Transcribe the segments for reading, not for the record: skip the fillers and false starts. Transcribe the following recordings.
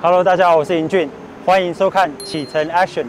Hello， 大家好，我是尹俊，欢迎收看启程 Action。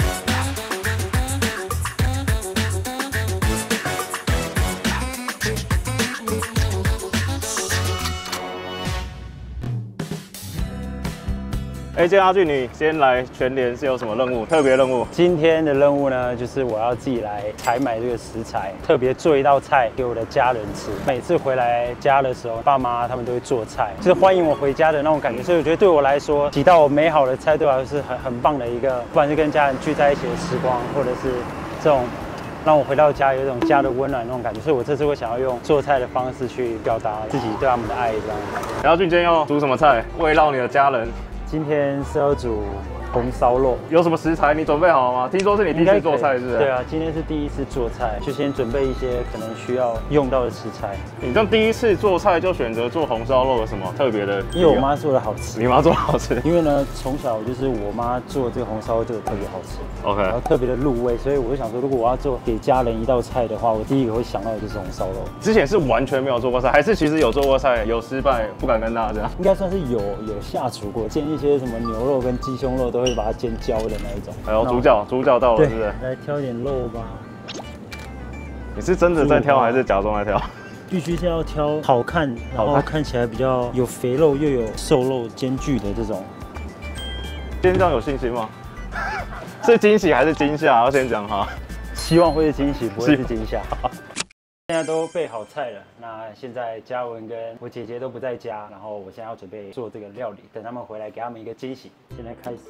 今天阿俊，你今天来全联是有什么任务？特别任务？ 今天的任务呢，就是我要自己来采买这个食材，特别做一道菜给我的家人吃。每次回来家的时候，爸妈他们都会做菜，就是欢迎我回家的那种感觉。所以我觉得对我来说，几道美好的菜对我来说是很棒的一个，不管是跟家人聚在一起的时光，或者是这种让我回到家有一种家的温暖那种感觉。所以我这次会想要用做菜的方式去表达自己对他们的爱，这样。 阿俊今天要煮什么菜？慰劳你的家人。 今天是要煮红烧肉， 有什么食材你准备好了吗？听说是你第一次做菜，是不是？ 对啊，今天是第一次做菜，就先准备一些可能需要用到的食材。 你这样第一次做菜就选择做红烧肉，有什么特别的？ 因为我妈做的好吃。 你妈做的好吃？ 因为呢，从小就是我妈做这个红烧肉就特别好吃 ，OK， 然后特别的入味，所以我就想说，如果我要做给家人一道菜的话，我第一个会想到的就是红烧肉。 之前是完全没有做过菜，还是其实有做过菜，有失败，不敢跟大家这样？ 应该算是有下厨过，煎一些什么牛肉跟鸡胸肉，都会把它煎焦的那一种。 哎呦，主角到了，是不是？ 来挑点肉吧。 你是真的在挑，还是假装在挑？ 必须是要挑好看，然后看起来比较有肥肉又有瘦肉兼具的这种。 今天这样有信心吗？是惊喜还是惊吓？要先讲哈。 希望会是惊喜，不会是惊吓。现在都备好菜了，那现在嘉文跟我姐姐都不在家，然后我现在要准备做这个料理，等他们回来给他们一个惊喜。现在开始。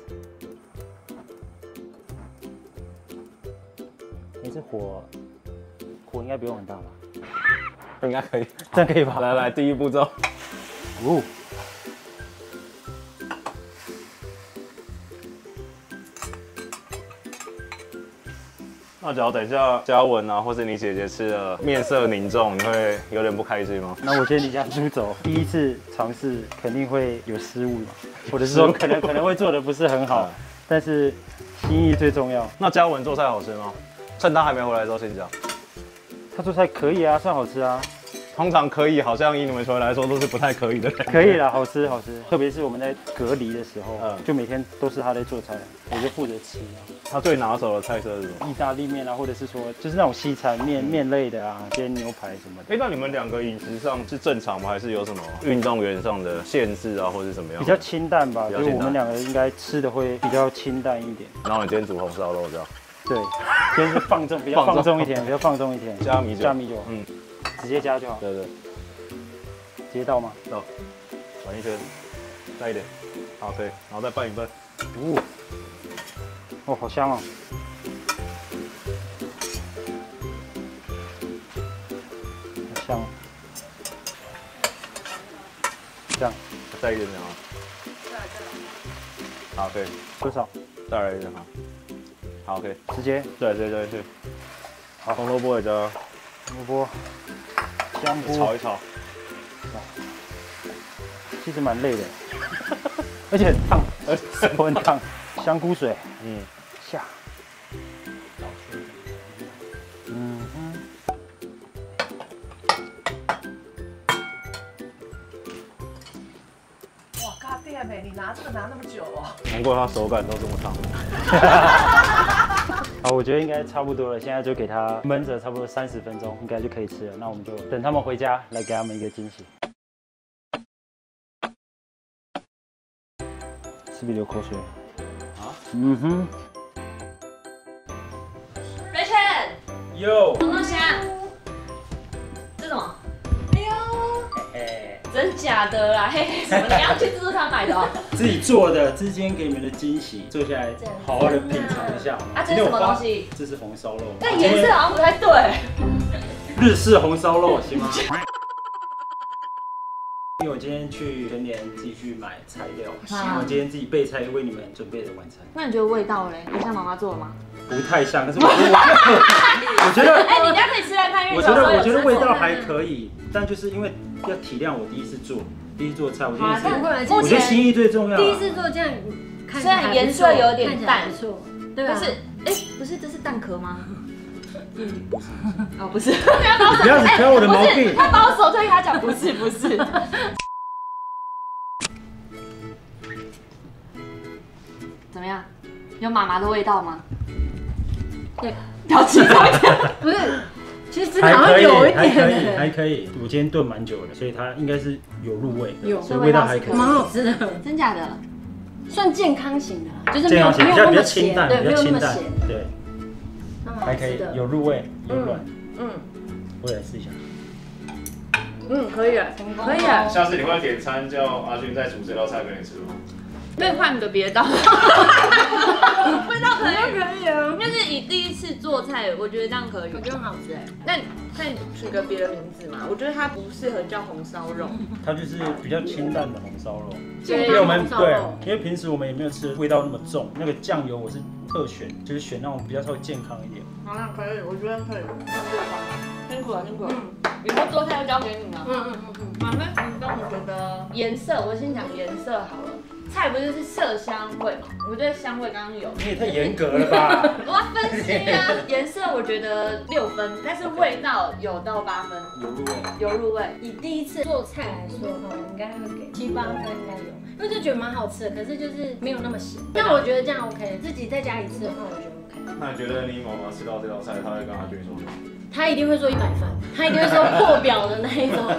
这火应该不用很大吧？ 应该可以， 这样可以吧？ 来，第一步骤。 哦。 那假如等一下嘉文啊，或是你姐姐吃了面色凝重，你会有点不开心吗？ 那我先离家出走，第一次尝试肯定会有失误嘛，或者是说可能会做的不是很好，但是心意最重要。 那嘉文做菜好吃吗？趁他还没回来的时候先讲。 他做菜可以啊，算好吃啊。 通常可以，好像以你们球员来说都是不太可以的。 可以啦，好吃。特别是我们在隔离的时候，就每天都是他在做菜，我就负责吃。 他最拿手的菜色是什么？ 意大利面啊，或者是说就是那种西餐面类的啊，煎牛排什么的。 那你们两个饮食上是正常吗？还是有什么运动员上的限制啊，或者什么样？ 比较清淡吧，所以我们两个应该吃的会比较清淡一点。 然后你今天煮红烧肉这样？ 对，今天是比较放纵一点，加米酒，直接加就好。 对， 直接倒吗？ 倒，转一圈，再一点，好，可以，然后再拌一拌。 哦，好香哦！好香。这样， 再一点点啊。好，可以。 多少？ 再来一点哈。好，可以。 直接。 对。好，红萝卜也加。 红萝卜。香菇。 炒一炒。 其实蛮累的，而且很烫，手很烫。香菇水，下。 哇，God damn 你拿这个拿那么久哦。 难怪它手感都这么烫。 好，我觉得应该差不多了，现在就给它焖着差不多30分钟，应该就可以吃了。那我们就等他们回家来给他们一个惊喜。是不是流口水？啊 Rachel， 有。 东东香，这什么？哎呦，真假的啦？嘿嘿，什么？你要去自助餐买的哦？ 自己做的，这是今天给你们的惊喜，坐下来好好的品尝一下。 啊，这是什么东西？ 这是红烧肉。 但颜色好像不太对。 日式红烧肉行吗？因为我今天去全联自己去买材料，我今天自己备菜为你们准备的晚餐。 那你觉得味道嘞，有像妈妈做的吗？ 不太像，但是我觉得， 哎，你家可以吃来看， 我觉得味道还可以，但就是因为要体谅我第一次做菜，我觉得心意最重要。 第一次做这样， 虽然颜色有点淡， 不错，对吧？ 但是，哎，不是，这是蛋壳吗？哦，不是， 不要挑我的毛病。 他把我手推给他讲，不是。 怎么样？有妈妈的味道吗？ 对， 表情上面不是，其实好像有一点还可以。我今天炖蛮久的，所以它应该是有入味， 有所以味道还可以， 蛮好吃的， 真假的？ 算健康型的啦，就是健康型，比较没有那么咸， 清淡， 对， 比较清淡没有那么咸，， 对， 蛮好还可以吃的， 有入味，有软。 嗯我也来试一下。 可以，可以， 下次你会点餐叫阿军再煮这道菜给你吃吗？ 再换个别的，味道可以， 可以啊， 就是以第一次做菜，我觉得这样可以。 我觉得很好吃哎， 那你取个别的名字嘛？我觉得它不适合叫红烧肉。 它就是比较清淡的红烧肉， 健因为我们康红烧对肉，， 因为平时我们也没有吃味道那么重，那个酱油我是特选，就是选那种比较稍微健康一点。 好像可以，我觉得可以。 辛苦了，辛苦了。以后做菜就交给你了。马妹，你帮我觉得颜色，我先讲颜色好了。菜不就是色香味嘛？我觉得香味刚刚有。 你也太严格了吧？ 我要分析啊，颜色我觉得6分，但是味道有到8分， 有入味。 有入味。 以第一次做菜来说的话，我应该会给7、8分应该有，因为就觉得蛮好吃的，可是就是没有那么咸。但我觉得这样 OK，自己在家里吃的话，我觉得 OK。 那你觉得你妈妈吃到这道菜，她会跟阿军说什么？ 他一定会做100分，他一定会说破表的那一种。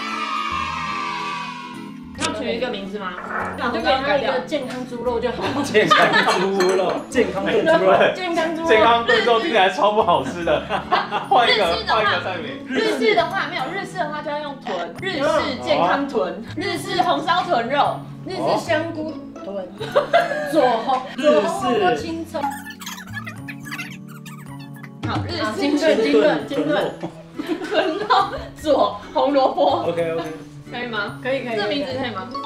要取一个名字吗？ 我就给他一个健康猪肉就好。 健康猪肉，健康炖猪肉， 健康猪肉。 健康炖肉听起来超不好吃的，换一个菜名。 日式的话没有，日式的话就要用豚，日式健康豚，日式红烧豚肉， 日式香菇炖，左红萝卜青葱。 好，日式金盾， 豚肉左红萝卜， OK， 可以吗？ 可以。 这名字可以吗？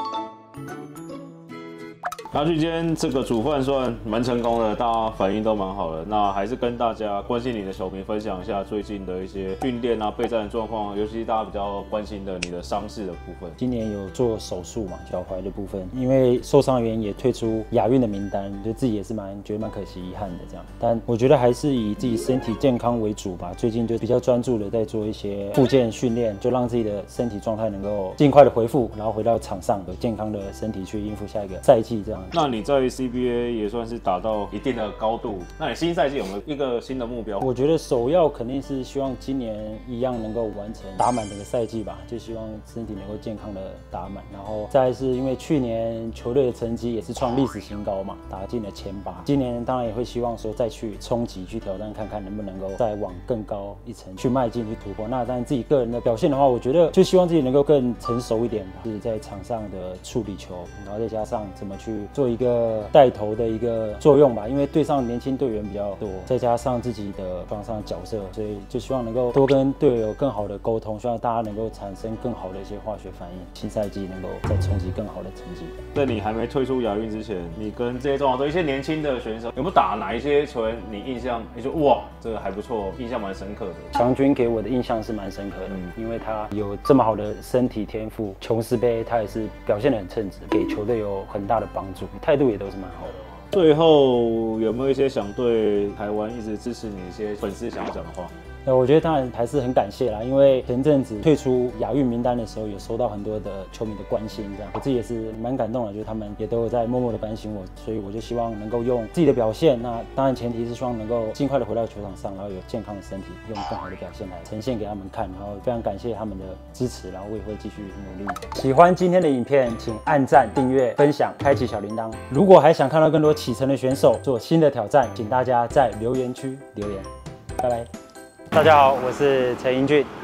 阿俊今天这个煮饭算蛮成功的，大家反应都蛮好的。那还是跟大家关心你的球迷分享一下最近的一些训练啊、备战的状况，尤其大家比较关心的你的伤势的部分。 今年有做手术嘛，脚踝的部分，因为受伤原因也退出亚运的名单，就自己也是觉得蛮可惜、遗憾的这样。但我觉得还是以自己身体健康为主吧。最近就比较专注的在做一些复健训练，就让自己的身体状态能够尽快的恢复，然后回到场上有健康的身体去应付下一个赛季这样。 那你在 CBA 也算是达到一定的高度，那你新赛季有没有一个新的目标？ 我觉得首要肯定是希望今年一样能够完成打满整个赛季吧，就希望身体能够健康的打满，然后再来是因为去年球队的成绩也是创历史新高嘛，打进了前8，今年当然也会希望说再去冲击、去挑战看看能不能够再往更高一层去迈进、去突破。那当然自己个人的表现的话，我觉得就希望自己能够更成熟一点吧，就是在场上的处理球，然后再加上怎么去做一个带头的一个作用吧，因为队上年轻队员比较多，再加上自己的场上的角色，所以就希望能够多跟队友有更好的沟通，希望大家能够产生更好的一些化学反应，新赛季能够再冲击更好的成绩。 在你还没退出亚运之前，你跟这些中华队一些年轻的选手，有没有打哪一些球员你印象你说哇这个还不错，印象蛮深刻的？ 强军给我的印象是蛮深刻的，因为他有这么好的身体天赋，琼斯杯他也是表现得很称职，给球队有很大的帮助，态度也都是蛮好的。 最后有没有一些想对台湾一直支持你一些粉丝想要讲的话？ 我觉得当然还是很感谢啦，因为前阵子退出亚运名单的时候，有收到很多的球迷的关心，这样我自己也是蛮感动的，就是他们也都有在默默的关心我，所以我就希望能够用自己的表现，那当然前提是希望能够尽快的回到球场上，然后有健康的身体，用更好的表现来呈现给他们看，然后非常感谢他们的支持，然后我也会继续努力。喜欢今天的影片，请按赞、订阅、分享、开启小铃铛。如果还想看到更多启程的选手做新的挑战，请大家在留言区留言。拜拜。大家好，我是陈英俊。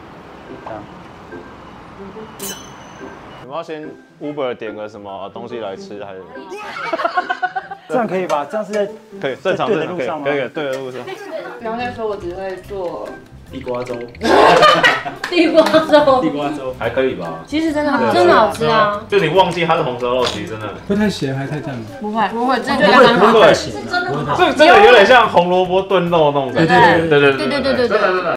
你们要先 Uber 点个什么东西来吃，还是？ 这样可以吧？这样是在可以正常对的路上吗？ 可以对的路上。 不要再说我只会做地瓜粥， 地瓜粥， 地瓜粥还可以吧？ 其实真的真的好吃啊！ 就你忘记它是红烧肉，其实真的会太咸还太淡吗？ 不会，这不会不会太咸， 是真的好。 这个有点像红萝卜炖肉那种感觉。 对对，真的真的。